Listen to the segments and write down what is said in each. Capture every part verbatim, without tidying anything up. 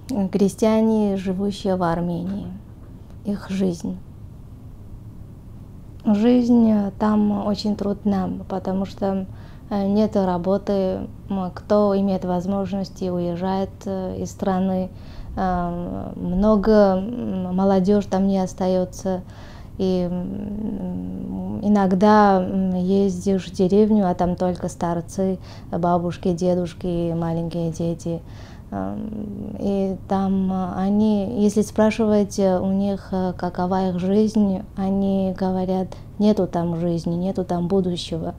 крестьяне, живущие в Армении, их жизнь. Жизнь там очень трудна, потому что нет работы, кто имеет возможности уезжает из страны, много молодежь там не остается, и иногда ездишь в деревню, а там только старцы, бабушки, дедушки, маленькие дети. И там они, если спрашивать у них, какова их жизнь, они говорят, нету там жизни, нету там будущего.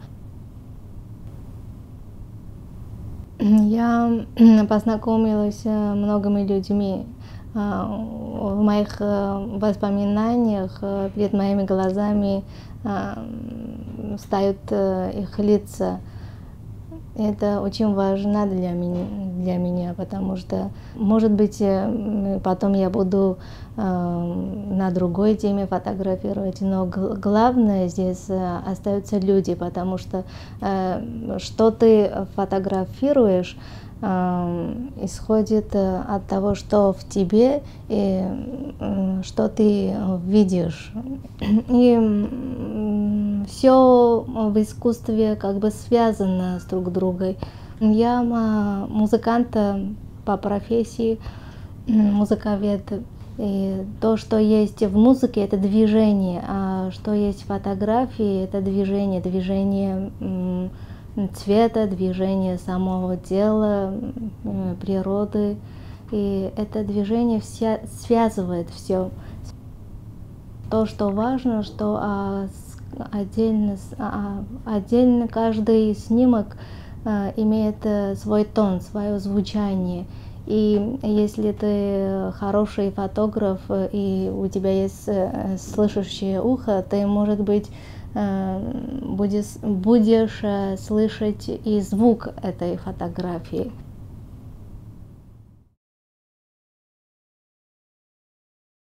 Я познакомилась с многими людьми. В моих воспоминаниях перед моими глазами встают их лица. Это очень важно для меня, для меня, потому что, может быть, потом я буду на другой теме фотографировать, но главное здесь остаются люди, потому что что ты фотографируешь, исходит от того, что в тебе и что ты видишь. И все в искусстве как бы связано с друг другом. Я музыкант по профессии, музыковед. И то, что есть в музыке, это движение, а что есть в фотографии, это движение, движение цвета, движение самого тела, природы. И это движение вся, связывает все. То, что важно, что отдельно, отдельно каждый снимок имеет свой тон, свое звучание. И если ты хороший фотограф и у тебя есть слышащее ухо, ты, может быть, будешь, будешь слышать и звук этой фотографии.